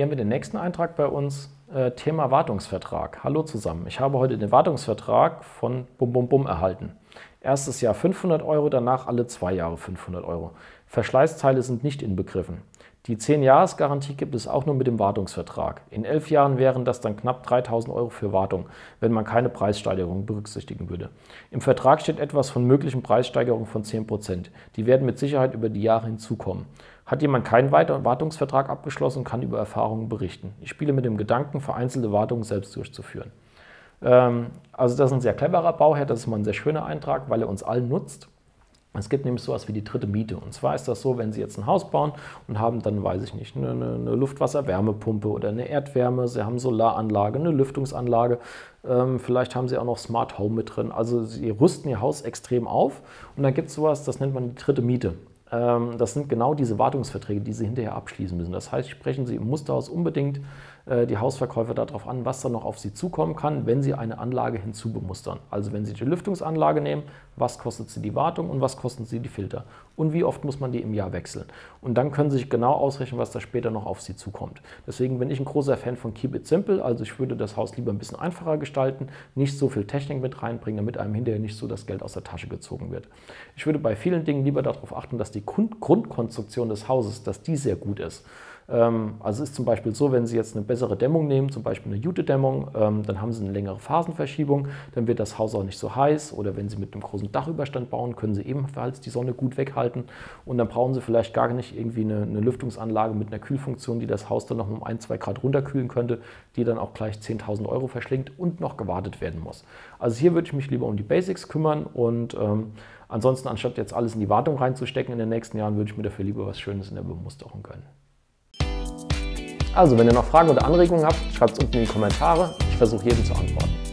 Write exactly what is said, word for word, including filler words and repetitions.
Hier haben wir den nächsten Eintrag bei uns, äh, Thema Wartungsvertrag. Hallo zusammen, ich habe heute den Wartungsvertrag von Bum Bum Bum erhalten. Erstes Jahr fünfhundert Euro, danach alle zwei Jahre fünfhundert Euro. Verschleißteile sind nicht inbegriffen. Die zehn Jahres Garantie gibt es auch nur mit dem Wartungsvertrag. In elf Jahren wären das dann knapp dreitausend Euro für Wartung, wenn man keine Preissteigerung berücksichtigen würde. Im Vertrag steht etwas von möglichen Preissteigerungen von zehn Prozent. Die werden mit Sicherheit über die Jahre hinzukommen. Hat jemand keinen Wartungsvertrag abgeschlossen, kann über Erfahrungen berichten. Ich spiele mit dem Gedanken, vereinzelte Wartungen selbst durchzuführen. Ähm, also das ist ein sehr cleverer Bauherr, das ist mal ein sehr schöner Eintrag, weil er uns allen nutzt. Es gibt nämlich sowas wie die dritte Miete. Und zwar ist das so, wenn Sie jetzt ein Haus bauen und haben dann, weiß ich nicht, eine, eine Luftwasser-Wärmepumpe oder eine Erdwärme, Sie haben Solaranlage, eine Lüftungsanlage, ähm, vielleicht haben Sie auch noch Smart Home mit drin. Also Sie rüsten Ihr Haus extrem auf und dann gibt es sowas, das nennt man die dritte Miete. Ähm, das sind genau diese Wartungsverträge, die Sie hinterher abschließen müssen. Das heißt, sprechen Sie im Musterhaus unbedingt äh, die Hausverkäufer darauf an, was da noch auf Sie zukommen kann, wenn Sie eine Anlage hinzubemustern. Also wenn Sie die Lüftungsanlage nehmen, was kostet Sie die Wartung und was kosten Sie die Filter und wie oft muss man die im Jahr wechseln. Und dann können Sie sich genau ausrechnen, was da später noch auf Sie zukommt. Deswegen bin ich ein großer Fan von Keep It Simple, also ich würde das Haus lieber ein bisschen einfacher gestalten, nicht so viel Technik mit reinbringen, damit einem hinterher nicht so das Geld aus der Tasche gezogen wird. Ich würde bei vielen Dingen lieber darauf achten, dass die Grundkonstruktion des Hauses, dass die sehr gut ist. Also es ist zum Beispiel so, wenn Sie jetzt eine bessere Dämmung nehmen, zum Beispiel eine Jute-Dämmung, dann haben Sie eine längere Phasenverschiebung, dann wird das Haus auch nicht so heiß, oder wenn Sie mit einem großen Dachüberstand bauen, können Sie ebenfalls die Sonne gut weghalten und dann brauchen Sie vielleicht gar nicht irgendwie eine, eine Lüftungsanlage mit einer Kühlfunktion, die das Haus dann noch um ein, zwei Grad runterkühlen könnte, die dann auch gleich zehntausend Euro verschlingt und noch gewartet werden muss. Also hier würde ich mich lieber um die Basics kümmern und ähm, ansonsten, anstatt jetzt alles in die Wartung reinzustecken in den nächsten Jahren, würde ich mir dafür lieber was Schönes in der Bemusterung gönnen. Also, wenn ihr noch Fragen oder Anregungen habt, schreibt es unten in die Kommentare. Ich versuche jedem zu antworten.